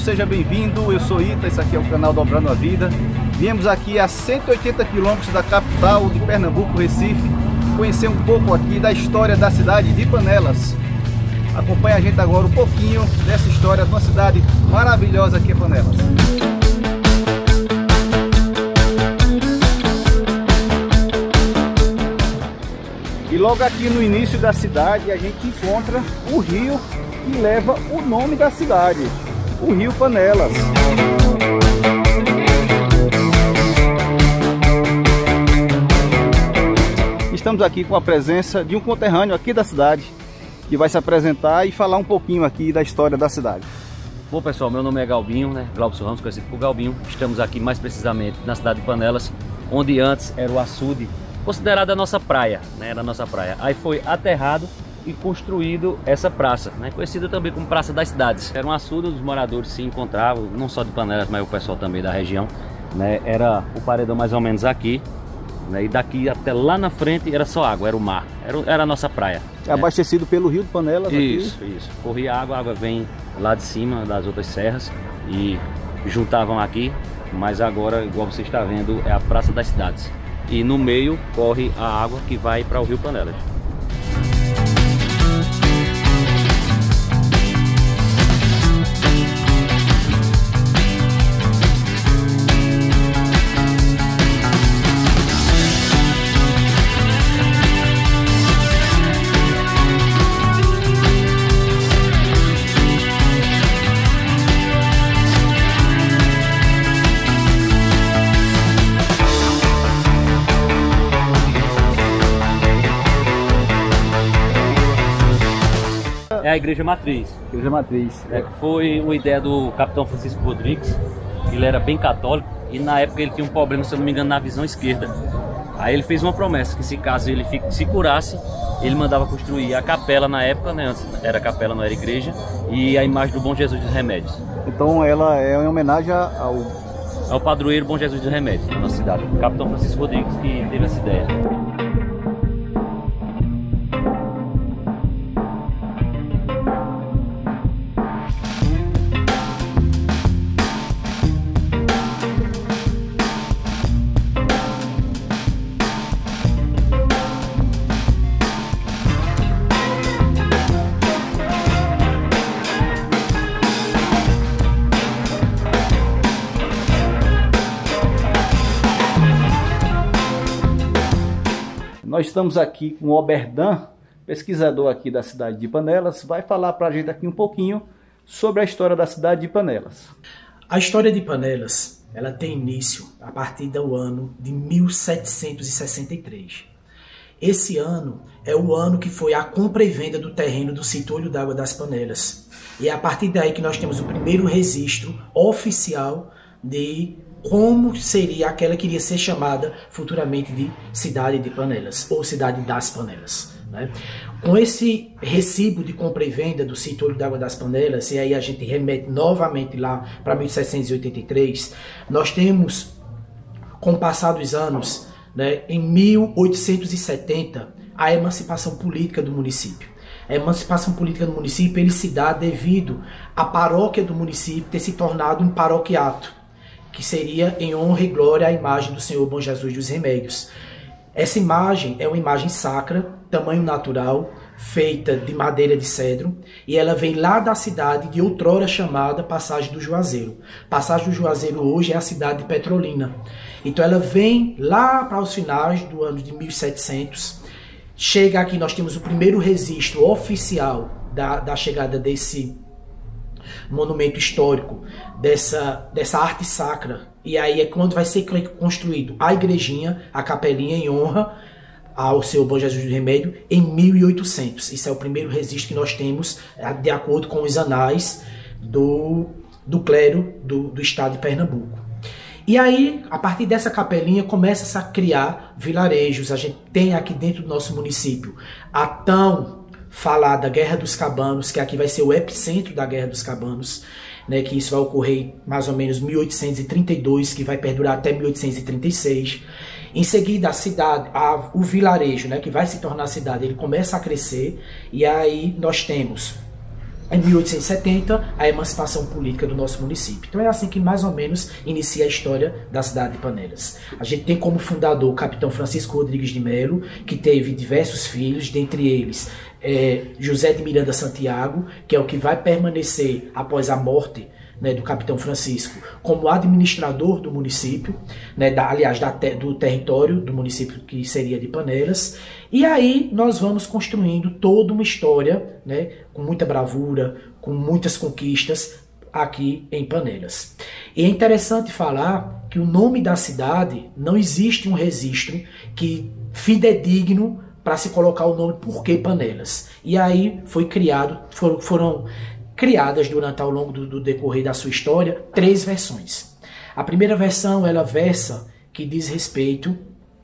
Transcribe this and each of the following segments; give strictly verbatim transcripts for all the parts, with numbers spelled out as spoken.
seja bem-vindo, eu sou Ita, esse aqui é o canal Dobrando a Vida. Viemos aqui a cento e oitenta quilômetros da capital de Pernambuco, Recife, conhecer um pouco aqui da história da cidade de Panelas. Acompanhe a gente agora um pouquinho dessa história de uma cidade maravilhosa aqui em Panelas. E logo aqui no início da cidade a gente encontra o rio que leva o nome da cidade, o Rio Panelas. Estamos aqui com a presença de um conterrâneo aqui da cidade, que vai se apresentar e falar um pouquinho aqui da história da cidade. Bom pessoal, meu nome é Galbinho, né? Glaubson Ramos, conhecido por Galbinho. Estamos aqui mais precisamente na cidade de Panelas, onde antes era o açude, considerada a nossa praia, né? Era a nossa praia. Aí foi aterrado e construído essa praça, né? Conhecida também como Praça das Cidades. Era um açude onde os moradores se encontravam, não só de Panelas, mas o pessoal também da região, né? Era o paredão mais ou menos aqui, né? E daqui até lá na frente era só água, era o mar, era, era a nossa praia. É abastecido, né? Pelo rio de Panelas. Isso, aqui. isso. Corria água, a água vem lá de cima das outras serras e juntavam aqui, mas agora, igual você está vendo, é a Praça das Cidades. E no meio corre a água que vai para o Rio Panelas. É a Igreja Matriz. Igreja Matriz. É, foi uma ideia do capitão Francisco Rodrigues. Ele era bem católico e na época ele tinha um problema, se eu não me engano, na visão esquerda. Aí ele fez uma promessa que se caso ele se curasse, ele mandava construir a capela na época, né? Antes era capela, não era igreja, e a imagem do Bom Jesus dos Remédios. Então ela é em homenagem ao... ao padroeiro Bom Jesus dos Remédios da nossa cidade. O capitão Francisco Rodrigues que teve essa ideia. Nós estamos aqui com o Oberdan, pesquisador aqui da cidade de Panelas, vai falar para a gente aqui um pouquinho sobre a história da cidade de Panelas. A história de Panelas, ela tem início a partir do ano de mil setecentos e sessenta e três. Esse ano é o ano que foi a compra e venda do terreno do sítio Olho d'Água das Panelas. E é a partir daí que nós temos o primeiro registro oficial de como seria aquela que iria ser chamada futuramente de Cidade de Panelas, ou Cidade das Panelas. Né? Com esse recibo de compra e venda do sítio Olho d'Água das Panelas, e aí a gente remete novamente lá para mil setecentos e oitenta e três, nós temos, com o passar dos anos, né, em mil oitocentos e setenta, a emancipação política do município. A emancipação política do município ele se dá devido à paróquia do município ter se tornado um paroquiato, que seria em honra e glória à imagem do Senhor Bom Jesus dos Remédios. Essa imagem é uma imagem sacra, tamanho natural, feita de madeira de cedro, e ela vem lá da cidade de outrora chamada Passagem do Juazeiro. Passagem do Juazeiro hoje é a cidade de Petrolina. Então ela vem lá para os finais do ano de mil e setecentos, chega aqui, nós temos o primeiro registro oficial da, da chegada desse monumento histórico, dessa, dessa arte sacra. E aí é quando vai ser construído a igrejinha, a capelinha em honra ao Senhor Bom Jesus do Remédio em mil e oitocentos. Isso é o primeiro registro que nós temos de acordo com os anais do, do clero do, do estado de Pernambuco. E aí, a partir dessa capelinha, começa a criar vilarejos. A gente tem aqui dentro do nosso município a tão falar da Guerra dos Cabanos, que aqui vai ser o epicentro da Guerra dos Cabanos, né, que isso vai ocorrer mais ou menos em mil oitocentos e trinta e dois, que vai perdurar até mil oitocentos e trinta e seis. Em seguida, a cidade, a, o vilarejo, né, que vai se tornar cidade, ele começa a crescer, e aí nós temos Em mil oitocentos e setenta, a emancipação política do nosso município. Então é assim que mais ou menos inicia a história da cidade de Panelas. A gente tem como fundador o capitão Francisco Rodrigues de Melo, que teve diversos filhos, dentre eles é, José de Miranda Santiago, que é o que vai permanecer após a morte, né, do capitão Francisco, como administrador do município, né, da, aliás, da te, do território do município que seria de Panelas. E aí nós vamos construindo toda uma história, né, com muita bravura, com muitas conquistas aqui em Panelas. E é interessante falar que o nome da cidade, não existe um registro que fidedigno para se colocar o nome por que Panelas. E aí foi criado, foram, foram criadas durante ao longo do, do decorrer da sua história três versões. A primeira versão ela versa que diz respeito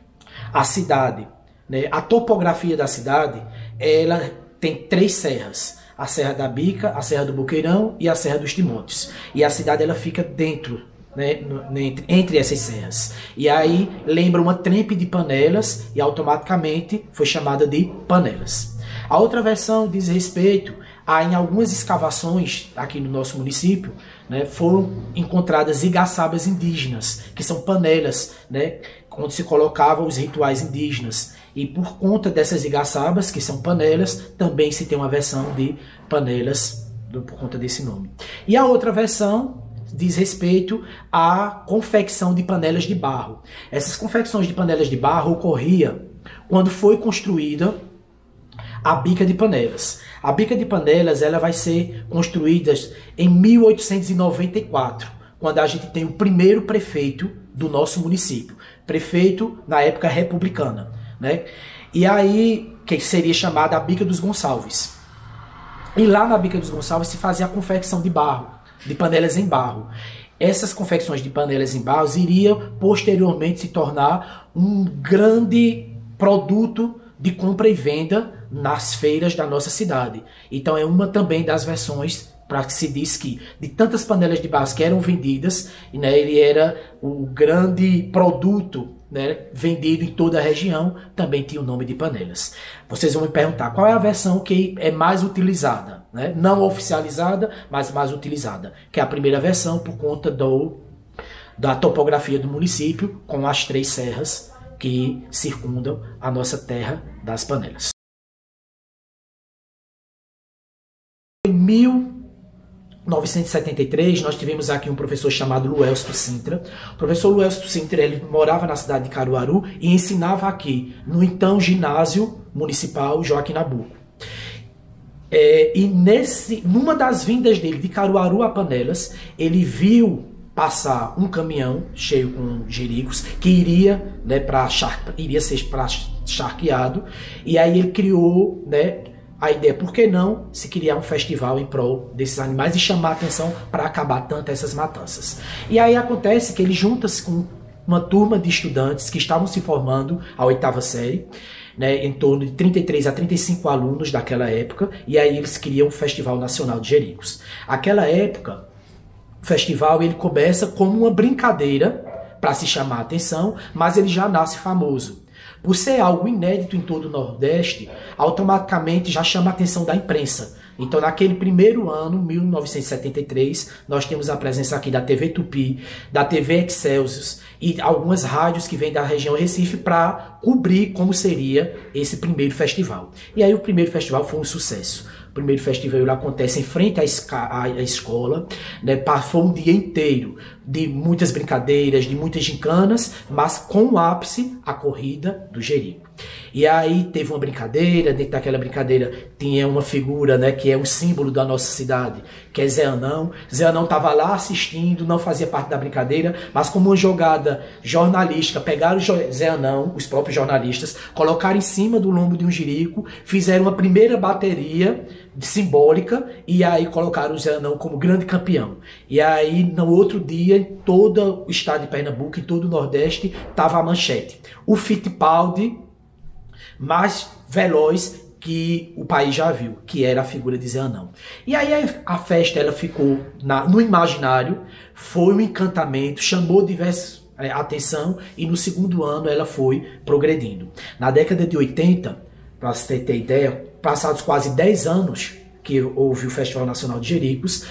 à cidade, né? A topografia da cidade ela tem três serras: a Serra da Bica, a Serra do Boqueirão e a Serra dos Timóteos. E a cidade ela fica dentro, né, entre, entre essas serras. E aí lembra uma trempe de Panelas e automaticamente foi chamada de Panelas. A outra versão diz respeito a, em algumas escavações aqui no nosso município, né, foram encontradas igaçabas indígenas, que são panelas, né, onde se colocavam os rituais indígenas. E por conta dessas igaçabas, que são panelas, também se tem uma versão de Panelas por conta desse nome. E a outra versão diz respeito à confecção de panelas de barro. Essas confecções de panelas de barro ocorria quando foi construída a Bica de Panelas. A Bica de Panelas ela vai ser construída em mil oitocentos e noventa e quatro, quando a gente tem o primeiro prefeito do nosso município. Prefeito na época republicana, né? E aí, que seria chamada a Bica dos Gonçalves. E lá na Bica dos Gonçalves se fazia a confecção de barro, de panelas em barro. Essas confecções de panelas em barro iriam posteriormente se tornar um grande produto de compra e venda nas feiras da nossa cidade. Então é uma também das versões para que se diz que de tantas panelas de barro que eram vendidas, né, ele era o grande produto, né, vendido em toda a região, também tinha o nome de Panelas. Vocês vão me perguntar qual é a versão que é mais utilizada, né? Não oficializada, mas mais utilizada, que é a primeira versão por conta do, da topografia do município, com as três serras que circundam a nossa terra das Panelas. Em mil novecentos e setenta e três, nós tivemos aqui um professor chamado Luelsto Sintra. O professor Luelsto Sintra ele morava na cidade de Caruaru e ensinava aqui no então ginásio municipal Joaquim Nabuco. É, e nesse, numa das vindas dele de Caruaru a Panelas, ele viu passar um caminhão cheio com jericos que iria, né, para iria ser para charqueado, e aí ele criou, né, a ideia, por que não se criar um festival em prol desses animais e chamar a atenção para acabar tanto essas matanças. E aí acontece que ele junta-se com uma turma de estudantes que estavam se formando a oitava série, né, em torno de trinta e três a trinta e cinco alunos daquela época, e aí eles criam um Festival Nacional de Jericos. Aquela época, o festival ele começa como uma brincadeira para se chamar a atenção, mas ele já nasce famoso. Por ser algo inédito em todo o Nordeste, automaticamente já chama a atenção da imprensa. Então, naquele primeiro ano, mil novecentos e setenta e três, nós temos a presença aqui da T V Tupi, da T V Excelsior e algumas rádios que vêm da região Recife para cobrir como seria esse primeiro festival. E aí o primeiro festival foi um sucesso. O primeiro festival ele acontece em frente à, à, à escola, né? Foi um dia inteiro de muitas brincadeiras, de muitas gincanas, mas com o ápice, a corrida do Jerico. E aí teve uma brincadeira, dentro daquela brincadeira tinha uma figura, né, que é um símbolo da nossa cidade, que é Zé Anão. Zé Anão estava lá assistindo, não fazia parte da brincadeira, mas como uma jogada jornalística, pegaram o Zé Anão, os próprios jornalistas, colocaram em cima do lombo de um jirico, fizeram uma primeira bateria simbólica e aí colocaram o Zé Anão como grande campeão. E aí no outro dia, em todo o estado de Pernambuco, em todo o Nordeste, estava a manchete: o Fittipaldi mais veloz que o país já viu, que era a figura de Zé Anão. E aí a festa ela ficou na, no imaginário, foi um encantamento, chamou diversas é, atenção e no segundo ano ela foi progredindo. Na década de oitenta, para você ter ideia, passados quase dez anos que houve o Festival Nacional de Jericos,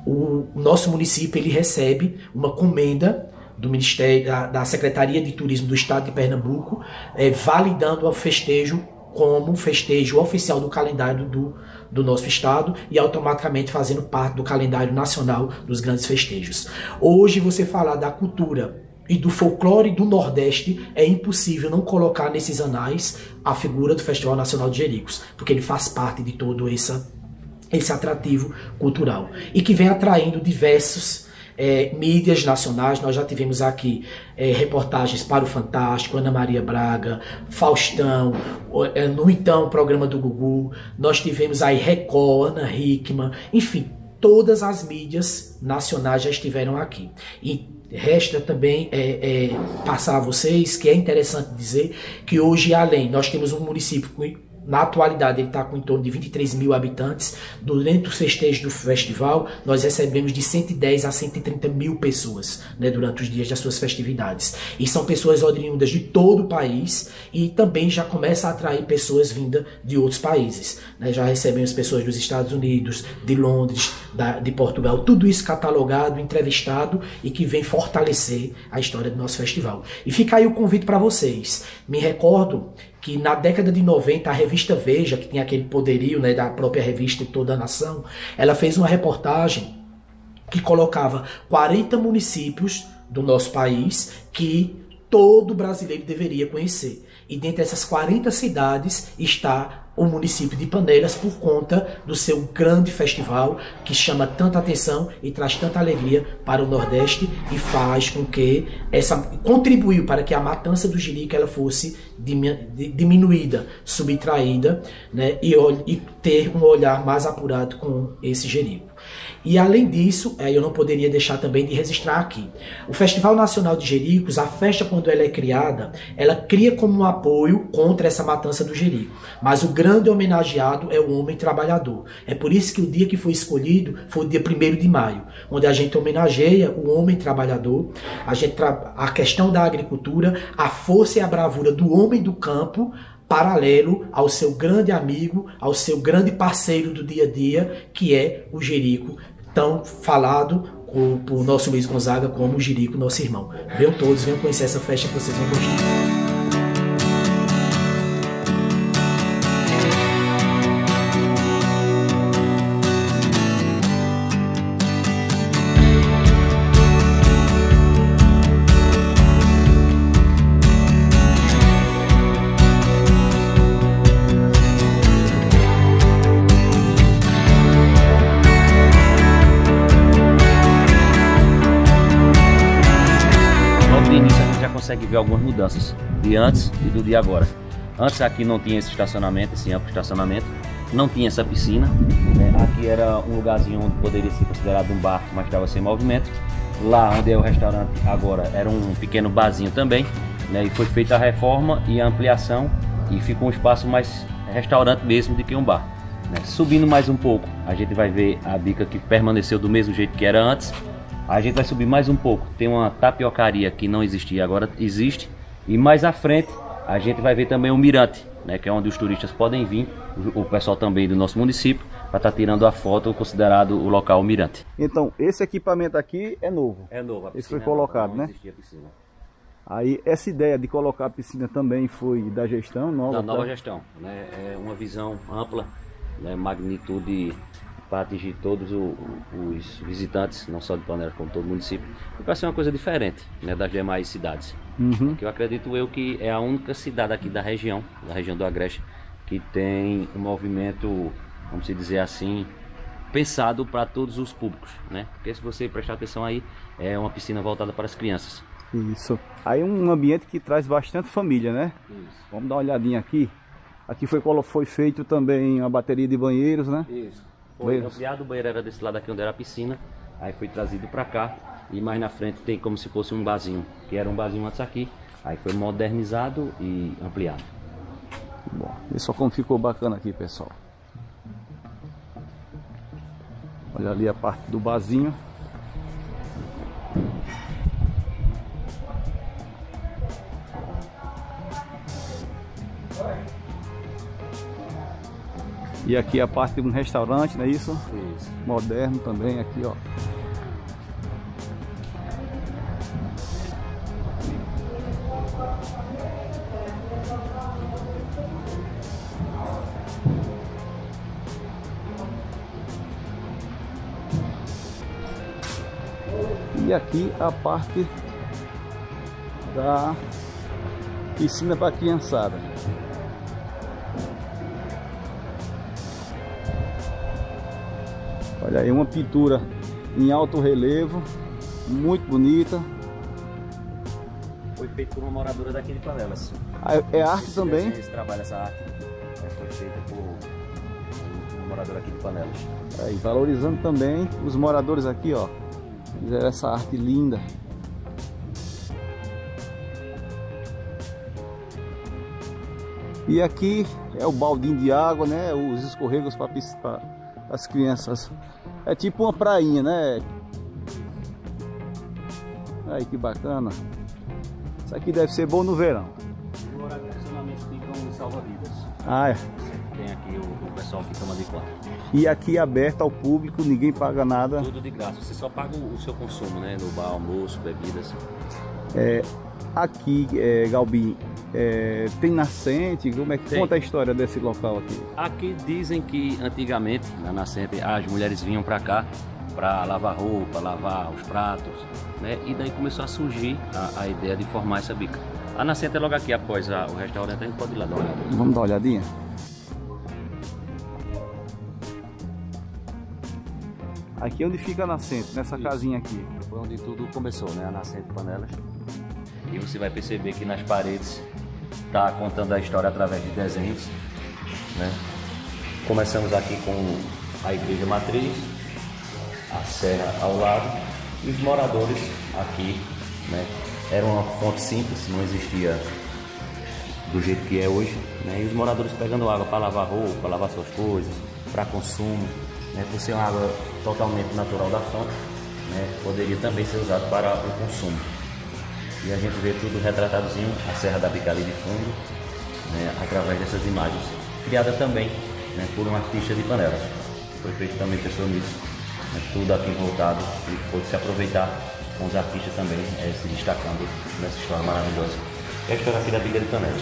o nosso município ele recebe uma comenda do Ministério, da, da Secretaria de Turismo do Estado de Pernambuco, é, validando o festejo como festejo oficial do calendário do, do nosso estado e automaticamente fazendo parte do calendário nacional dos grandes festejos. Hoje você falar da cultura e do folclore do Nordeste é impossível não colocar nesses anais a figura do Festival Nacional de Jericos, porque ele faz parte de todo essa, esse atrativo cultural e que vem atraindo diversos É, mídias nacionais. Nós já tivemos aqui é, reportagens para o Fantástico, Ana Maria Braga, Faustão, é, no então programa do Gugu, nós tivemos aí Record, Ana Hickman, enfim, todas as mídias nacionais já estiveram aqui. E resta também é, é, passar a vocês que é interessante dizer que hoje, além, nós temos um município com na atualidade ele está com em torno de vinte e três mil habitantes. Durante os festejos do festival, nós recebemos de cento e dez a cento e trinta mil pessoas, né, durante os dias das suas festividades. E são pessoas oriundas de todo o país e também já começa a atrair pessoas vindas de outros países. Né? Já recebemos pessoas dos Estados Unidos, de Londres, da, de Portugal, tudo isso catalogado, entrevistado e que vem fortalecer a história do nosso festival. E fica aí o convite para vocês. Me recordo que na década de noventa a revista Veja, que tinha aquele poderio, né, da própria revista de toda a nação, ela fez uma reportagem que colocava quarenta municípios do nosso país que todo brasileiro deveria conhecer. E dentre essas quarenta cidades está o município de Panelas por conta do seu grande festival que chama tanta atenção e traz tanta alegria para o Nordeste e faz com que essa contribuiu para que a matança do jerico ela fosse diminuída, subtraída, né, e, e ter um olhar mais apurado com esse jerico. E além disso, eu não poderia deixar também de registrar aqui. O Festival Nacional de Jericos, a festa quando ela é criada, ela cria como um apoio contra essa matança do jerico. Mas o grande homenageado é o homem trabalhador. É por isso que o dia que foi escolhido foi o dia primeiro de maio, onde a gente homenageia o homem trabalhador, a, gente tra... a questão da agricultura, a força e a bravura do homem do campo, paralelo ao seu grande amigo, ao seu grande parceiro do dia a dia, que é o jerico, tão falado por nosso Luiz Gonzaga como o jerico, nosso irmão. Venham todos, venham conhecer essa festa que vocês vão gostar. Consegue ver algumas mudanças de antes e do de agora. Antes aqui não tinha esse estacionamento, esse amplo estacionamento, não tinha essa piscina, né? Aqui era um lugarzinho onde poderia ser considerado um bar, mas estava sem movimento. Lá onde é o restaurante agora era um pequeno barzinho também, né? E foi feita a reforma e a ampliação e ficou um espaço mais restaurante mesmo do que um bar, né? Subindo mais um pouco, a gente vai ver a bica que permaneceu do mesmo jeito que era antes. A gente vai subir mais um pouco, tem uma tapiocaria que não existia, agora existe. E mais à frente a gente vai ver também o mirante, né, que é onde os turistas podem vir, o, o pessoal também do nosso município, para estar tá tirando a foto, considerado o local mirante. Então, esse equipamento aqui é novo? É novo, a piscina. Esse foi colocado, não, né? Não existia piscina. Aí, essa ideia de colocar a piscina também foi da gestão nova? Da nova tá? gestão, né? É uma visão ampla, né, magnitude para atingir todos o, os visitantes, não só de Panelas como todo o município, e para ser uma coisa diferente, né, das demais cidades. Uhum. Que eu acredito eu que é a única cidade aqui da região, da região do Agreste, que tem um movimento, vamos dizer assim, pensado para todos os públicos, né? Porque se você prestar atenção aí, é uma piscina voltada para as crianças. Isso. Aí um ambiente que traz bastante família, né? Isso. Vamos dar uma olhadinha aqui. Aqui foi, foi feito também a bateria de banheiros, né? Isso. Foi ampliado, o banheiro era desse lado aqui onde era a piscina, aí foi trazido para cá e mais na frente tem como se fosse um barzinho, que era um barzinho antes aqui, aí foi modernizado e ampliado. Bom, olha só como ficou bacana aqui, pessoal. Olha ali a parte do barzinho. E aqui a parte de um restaurante, não é isso? Isso. Moderno também aqui, ó. E aqui a parte da piscina para criançada. Olha aí, uma pintura em alto relevo, muito bonita. Foi feito por uma moradora daqui de Panelas. Ah, é arte Esse também? Esse trabalho, essa arte, foi feita por uma moradora aqui de Panelas. Aí, valorizando também os moradores aqui, ó. Fizeram essa arte linda. E aqui é o baldinho de água, né? Os escorregos para as crianças. É tipo uma prainha, né? Aí que bacana. Isso aqui deve ser bom no verão. No horário de funcionamento ficam os salva-vidas. Ah, é. Tem aqui o, o pessoal que toma de conta. E aqui aberto ao público, ninguém paga nada. Tudo de graça, você só paga o, o seu consumo, né? No bar, almoço, bebidas. É, aqui, é, Galbim, é, tem nascente? Como é que Tem. conta a história desse local aqui? Aqui dizem que antigamente, na nascente, as mulheres vinham para cá para lavar roupa, lavar os pratos, né? E daí começou a surgir a, a ideia de formar essa bica. A nascente é logo aqui, após a, o restaurante, a gente pode ir lá dar uma olhada. Vamos dar uma olhadinha? Aqui é onde fica a nascente, nessa Isso. casinha aqui. Foi onde tudo começou, né? A nascente de Panelas. E você vai perceber que nas paredes está contando a história através de desenhos, né? Começamos aqui com a igreja matriz, a serra ao lado e os moradores aqui, né? Era uma fonte simples, não existia do jeito que é hoje, né? E os moradores pegando água para lavar roupa, para lavar suas coisas, para consumo, né? Por ser uma água totalmente natural da fonte, né? Poderia também ser usado para o consumo. E a gente vê tudo retratadozinho, a Serra da Bica ali de fundo, né? Através dessas imagens, criada também, né? Por um artista de Panelas. Foi feito também pensou nisso, né? Tudo aqui voltado e pôde se aproveitar com os artistas também é, se destacando nessa história maravilhosa. É a história aqui da Bica de Panelas.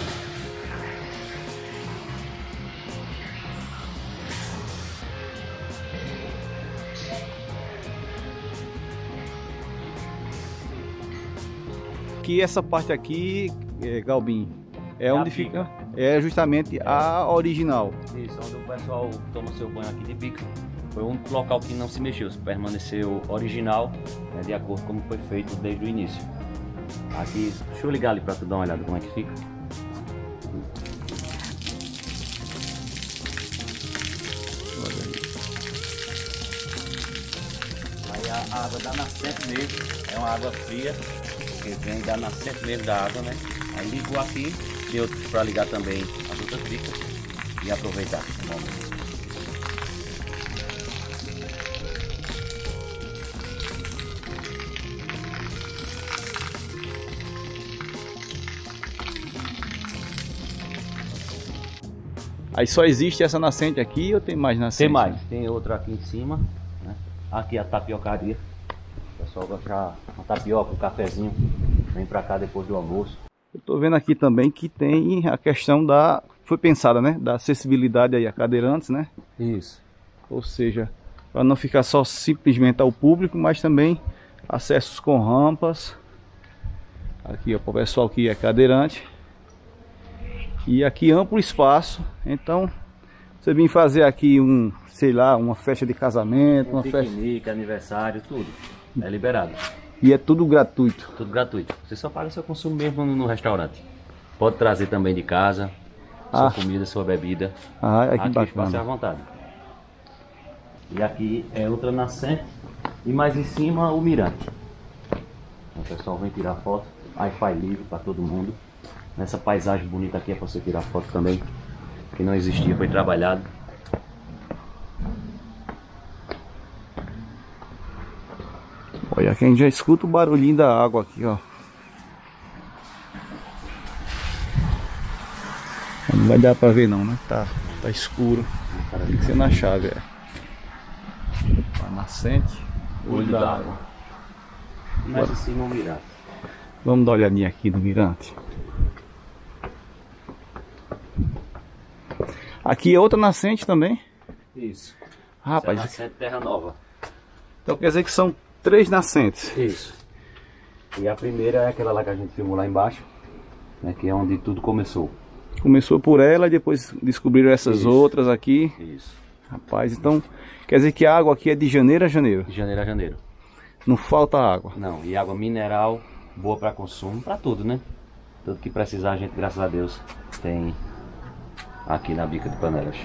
Que essa parte aqui, é, Galbim, é, É onde a fica, é justamente a original. Isso, onde o pessoal toma seu banho aqui de bica. Foi um local que não se mexeu, permaneceu original, né, de acordo com como foi feito desde o início. Aqui, deixa eu ligar ali para tu dar uma olhada como é que fica. Aí a, a água da nascente mesmo, é uma água fria, que vem da nascente mesmo da água, né? Aí ligou aqui, tem outro para ligar também as outras bicas e aproveitar o momento. Aí só existe essa nascente aqui ou tem mais nascente? Tem mais, tem outra aqui em cima, né? Aqui a tapiocaria. O pessoal gosta de uma tapioca, um cafezinho, vem pra cá depois do almoço. Eu tô vendo aqui também que tem a questão da, foi pensada, né? Da acessibilidade aí a cadeirantes, né? Isso. Ou seja, para não ficar só simplesmente ao público, mas também acessos com rampas. Aqui ó, para o pessoal que é cadeirante. E aqui amplo espaço, então você vem fazer aqui um, sei lá, uma festa de casamento, Um uma festa, piquenique, aniversário, tudo. É liberado. e é tudo gratuito. Tudo gratuito. Você só paga seu consumo mesmo no, no restaurante. Pode trazer também de casa, sua Ah. comida, sua bebida. Ah, é que Aqui o espaço é à bacana. vontade. E aqui é outra nascente e mais em cima o mirante. O pessoal vem tirar foto, Wi-Fi livre para todo mundo. Nessa paisagem bonita aqui é para você tirar foto também, que não existia, foi trabalhado. Olha, quem já escuta o barulhinho da água aqui, ó. Não vai dar pra ver não, né? Tá, tá escuro. Tem que ser na chave, é. A nascente, olho da água. Mais em cima o mirante. Vamos dar uma olhadinha aqui no mirante. Aqui é outra nascente também. Isso. Rapaz, Essa é a nascente Terra Nova. então quer dizer que são três nascentes. Isso. E a primeira é aquela lá que a gente filmou lá embaixo, né, que é onde tudo começou. Começou por ela e depois descobriram essas Isso. outras aqui. Isso. Rapaz, então quer dizer que a água aqui é de janeiro a janeiro. De janeiro a janeiro. Não falta água. Não, e água mineral, boa para consumo, para tudo, né? Tudo que precisar a gente, graças a Deus, tem aqui na Bica de Panelas.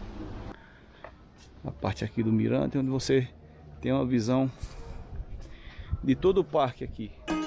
A parte aqui do mirante, onde você tem uma visão de todo o parque aqui.